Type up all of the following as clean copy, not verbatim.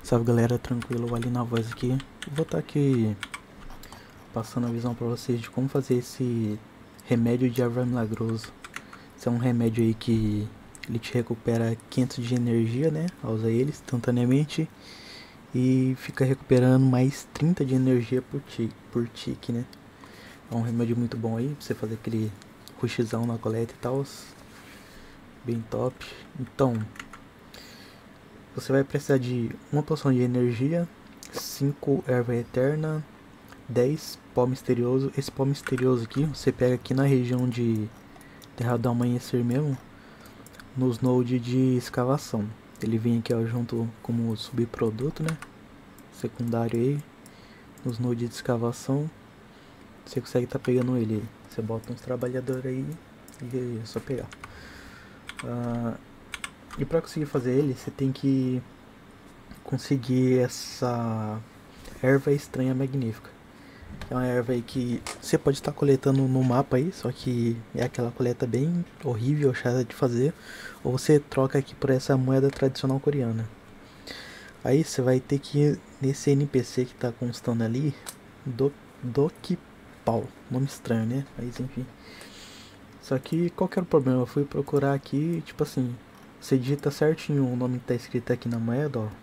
Salve galera, tranquilo, ali na voz aqui. Vou estar aqui passando a visão pra vocês de como fazer esse remédio de erva milagroso. Esse é um remédio aí que ele te recupera 500 de energia, né, ao usar ele instantaneamente. E fica recuperando mais 30 de energia por tique, né. É um remédio muito bom aí, pra você fazer aquele rushzão na coleta e tal. Bem top. Então, você vai precisar de uma poção de energia, 5 erva eterna, 10 pó misterioso. Esse pó misterioso aqui, você pega aqui na região de Terra do Amanhecer mesmo, nos nodes de escavação. Ele vem aqui ó, junto como subproduto, né? Secundário aí, nos nodes de escavação. Você consegue estar pegando ele aí. Você bota uns trabalhadores aí e é só pegar. E para conseguir fazer ele, você tem que conseguir essa erva estranha magnífica. É uma erva aí que você pode estar coletando no mapa aí, só que é aquela coleta bem horrível, chata de fazer. Ou você troca aqui por essa moeda tradicional coreana. Aí você vai ter que ir nesse NPC que tá constando ali, Dokipal, nome estranho, né? Mas enfim. Só que qual que era o problema? Eu fui procurar aqui, tipo assim, você digita certinho o nome que tá escrito aqui na moeda, ó.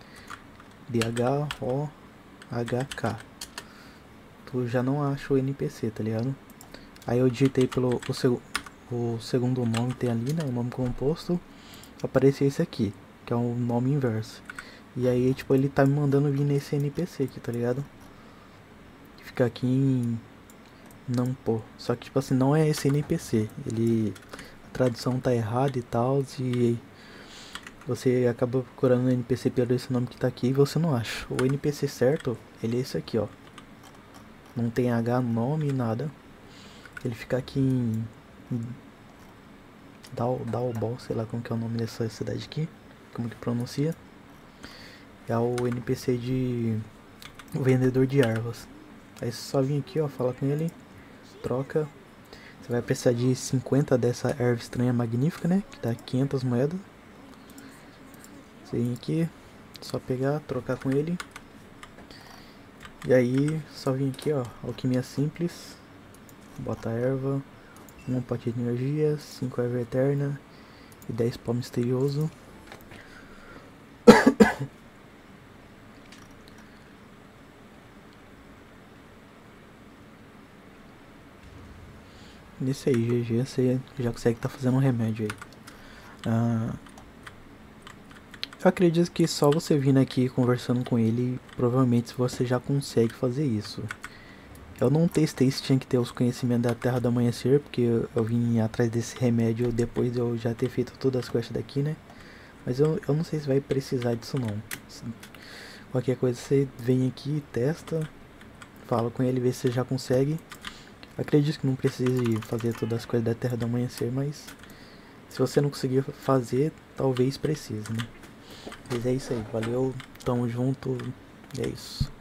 DHOHK. Tu já não acha o NPC, tá ligado? Aí eu digitei pelo o segundo nome tem ali, né? O nome composto. Apareceu esse aqui, que é o nome inverso. E aí, tipo, ele tá me mandando vir nesse NPC aqui, tá ligado? Fica aqui em Nampo. Só que, tipo assim, não é esse NPC. A tradução tá errada e tal. E você acaba procurando o NPC pelo esse nome que tá aqui e você não acha. O NPC certo, ele é esse aqui, ó. Não tem H no nome, nada. Ele fica aqui em Dalbol, sei lá como que é o nome dessa cidade aqui. Como que pronuncia. É o NPC de o vendedor de ervas. Aí você só vem aqui, ó, fala com ele, troca. Você vai precisar de 50 dessa erva estranha magnífica, né? Que dá 500 moedas. Você vem aqui, só pegar, trocar com ele. E aí, só vem aqui, ó, alquimia simples. Bota a erva, 1 pote de energia, 5 erva eterna e 10 pó misterioso. Nesse aí, GG, você já consegue estar fazendo um remédio aí. Eu acredito que só você vindo aqui conversando com ele, provavelmente você já consegue fazer isso. Eu não testei se tinha que ter os conhecimentos da Terra do Amanhecer, porque eu vim atrás desse remédio depois de eu já ter feito todas as quests daqui, né? Mas eu não sei se vai precisar disso não. Qualquer coisa você vem aqui, testa, fala com ele, vê se você já consegue. Acredito que não precise fazer todas as coisas da Terra do Amanhecer, mas se você não conseguir fazer, talvez precise, né? Mas é isso aí, valeu, tamo junto, e é isso.